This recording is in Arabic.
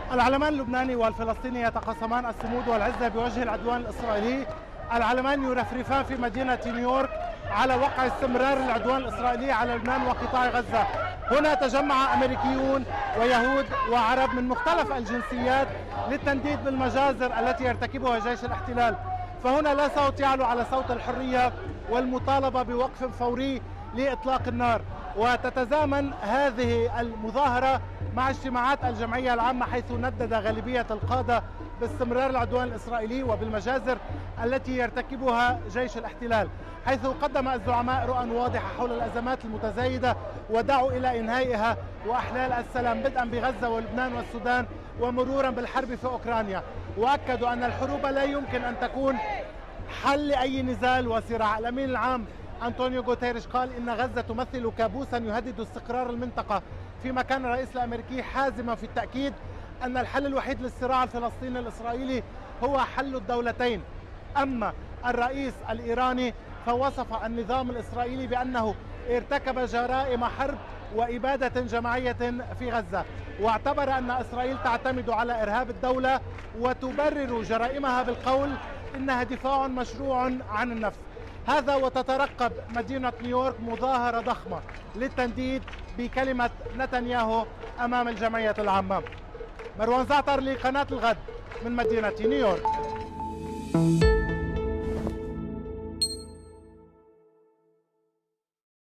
العلمان اللبناني والفلسطيني يتقاسمان الصمود والعزة بوجه العدوان الإسرائيلي. العلمان يرفرفان في مدينة نيويورك على وقع استمرار العدوان الإسرائيلي على لبنان وقطاع غزة. هنا تجمع أمريكيون ويهود وعرب من مختلف الجنسيات للتنديد بالمجازر التي يرتكبها جيش الاحتلال. فهنا لا صوت يعلو على صوت الحرية والمطالبة بوقف فوري لإطلاق النار. وتتزامن هذه المظاهرة مع اجتماعات الجمعية العامة، حيث ندد غالبية القادة باستمرار العدوان الإسرائيلي وبالمجازر التي يرتكبها جيش الاحتلال، حيث قدم الزعماء رؤى واضحة حول الأزمات المتزايدة ودعوا إلى إنهائها وإحلال السلام بدءا بغزة ولبنان والسودان ومرورا بالحرب في أوكرانيا. وأكدوا أن الحروب لا يمكن أن تكون حل لأي نزال وصراع. الأمين العام أنطونيو غوتيريش قال إن غزة تمثل كابوسا يهدد استقرار المنطقة، فيما كان الرئيس الأمريكي حازما في التأكيد أن الحل الوحيد للصراع الفلسطيني الإسرائيلي هو حل الدولتين. أما الرئيس الإيراني فوصف النظام الإسرائيلي بأنه ارتكب جرائم حرب وإبادة جماعية في غزة، واعتبر أن إسرائيل تعتمد على إرهاب الدولة وتبرر جرائمها بالقول إنها دفاع مشروع عن النفس. هذا وتترقب مدينة نيويورك مظاهرة ضخمة للتنديد بكلمة نتنياهو أمام الجمعية العامة. مروان زعتر لقناة الغد من مدينة نيويورك.